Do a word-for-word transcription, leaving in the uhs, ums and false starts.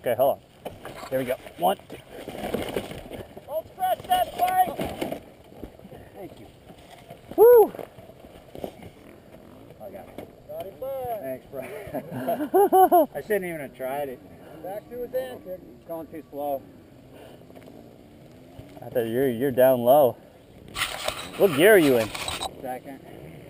Okay, hold on. Here we go. One, two. Don't stretch that spike! Thank you. Woo! I got it. ScottyBurns. Thanks, bro. I shouldn't even have tried it. Back to his antics. It's going too slow. I thought you're, you're down low. What gear are you in? Second.